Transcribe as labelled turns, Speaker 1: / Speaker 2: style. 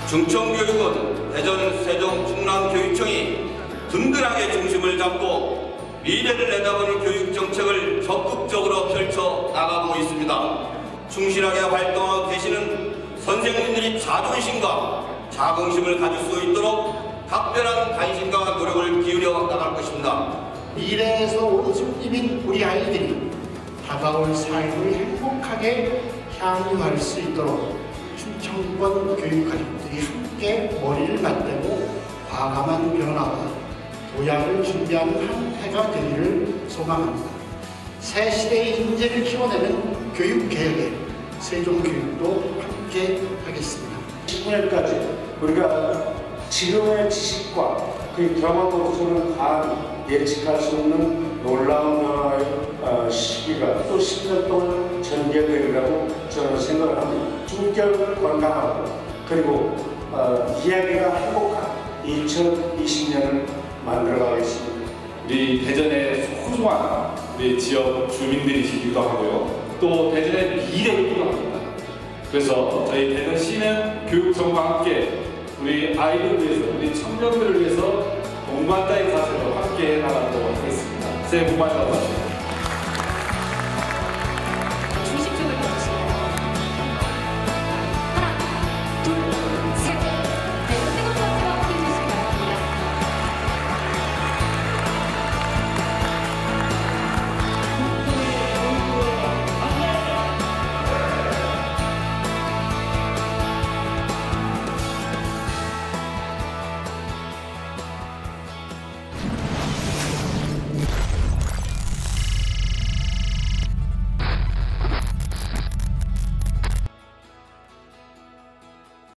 Speaker 1: 중청교육은 대전, 세종, 충남교육청이 든든하게 중심을 잡고 미래를 내다보는 교육정책을 적극적으로 펼쳐 나가고 있습니다. 충실하게 활동하고 계시는 선생님들이 자존심과 자긍심을 가질 수 있도록 각별한 관심과 노력을 기울여 나갈 것입니다.
Speaker 2: 미래에서 온 손님인 우리 아이들이 다가올 삶을 행복하게 향유할 수 있도록 충청권 교육가족들이 함께 머리를 맞대고 과감한 변화와 도약을 준비하는 한 해가 되기를 소망합니다. 새 시대의 인재를 키워내는 교육개혁에 세종교육도 함께 하겠습니다.
Speaker 3: 19년까지 우리가 지금의 지식과 그 경험으로서는 과연 예측할 수 없는 놀라운 변화의 시기가 또 10년 동안 전개되리라고 저는 생각을 합니다. 중견을 건강하고 그리고 이야기가 행복한 2020년을 만들어가겠습니다.
Speaker 4: 우리 대전의 소중한 우리 지역 주민들이시기도 하고요. 또 대전의 미래이기도 합니다. 그래서 저희 대전시는 교육청과 함께 우리 아이들을 위해서, 우리 청년들을 위해서 동반자의 자세로 함께 나가도록 하겠습니다. 새해 복 많이 받으십시오.